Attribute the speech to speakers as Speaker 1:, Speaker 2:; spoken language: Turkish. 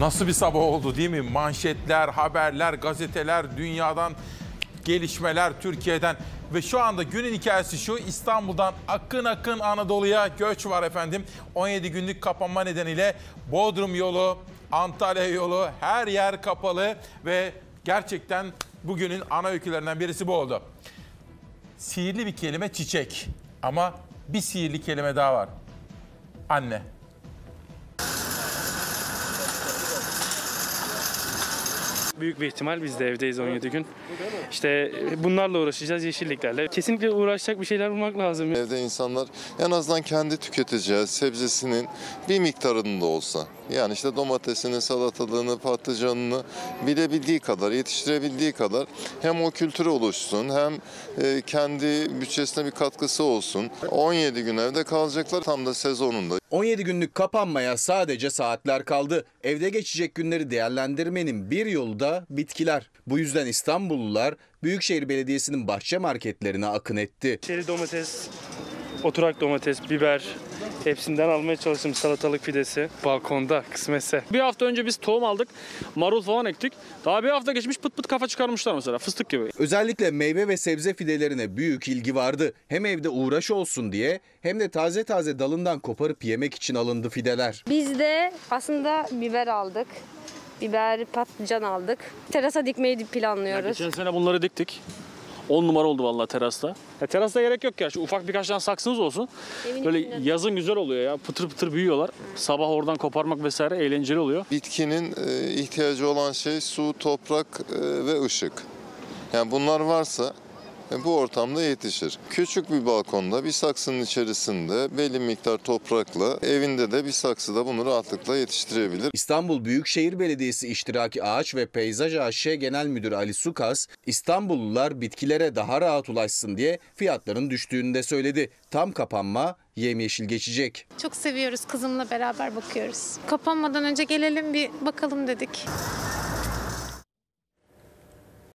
Speaker 1: Nasıl bir sabah oldu değil mi? Manşetler, haberler, gazeteler, dünyadan gelişmeler, Türkiye'den. Ve şu anda günün hikayesi şu: İstanbul'dan akın akın Anadolu'ya göç var efendim. 17 günlük kapanma nedeniyle Bodrum yolu, Antalya yolu, her yer kapalı ve gerçekten bugünün ana öykülerinden birisi bu oldu. Sihirli bir kelime çiçek, ama bir sihirli kelime daha var: anne.
Speaker 2: Büyük bir ihtimal biz de evdeyiz 17 gün. İşte bunlarla uğraşacağız, yeşilliklerle. Kesinlikle uğraşacak bir şeyler bulmak lazım.
Speaker 3: Evde insanlar en azından kendi tüketeceği sebzesinin bir miktarında olsa, yani işte domatesini, salatalığını, patlıcanını bilebildiği kadar, yetiştirebildiği kadar hem o kültürü oluşsun, hem kendi bütçesine bir katkısı olsun. 17 gün evde kalacaklar, tam da sezonunda.
Speaker 4: 17 günlük kapanmaya sadece saatler kaldı. Evde geçecek günleri değerlendirmenin bir yolu da bitkiler. Bu yüzden İstanbullular Büyükşehir Belediyesi'nin bahçe marketlerine akın etti.
Speaker 2: Çeri domates, oturak domates, biber, hepsinden almaya çalıştım. Salatalık fidesi balkonda kısmetse. Bir hafta önce biz tohum aldık, marul falan ektik. Daha bir hafta geçmiş, pıt pıt kafa çıkarmışlar mesela, fıstık gibi.
Speaker 4: Özellikle meyve ve sebze fidelerine büyük ilgi vardı. Hem evde uğraş olsun diye hem de taze taze dalından koparıp yemek için alındı fideler.
Speaker 5: Biz de aslında biber aldık. Biber, patlıcan aldık. Terasa dikmeyi planlıyoruz.
Speaker 2: Geçen sene bunları diktik. 10 numara oldu vallahi terasta. Ya terasta gerek yok ya. Şu ufak birkaç tane saksınız olsun. Böyle yazın güzel oluyor ya. Pıtır pıtır büyüyorlar. Sabah oradan koparmak vesaire eğlenceli oluyor.
Speaker 3: Bitkinin ihtiyacı olan şey su, toprak ve ışık. Yani bunlar varsa bu ortamda yetişir. Küçük bir balkonda, bir saksının içerisinde belli miktar toprakla, evinde de bir saksıda bunu rahatlıkla yetiştirebilir.
Speaker 4: İstanbul Büyükşehir Belediyesi İştiraki Ağaç ve Peyzaj AŞ Genel Müdürü Ali Sukas, İstanbullular bitkilere daha rahat ulaşsın diye fiyatların düştüğünü de söyledi. Tam kapanma yemyeşil geçecek.
Speaker 6: Çok seviyoruz, kızımla beraber bakıyoruz. Kapanmadan önce gelelim bir bakalım dedik.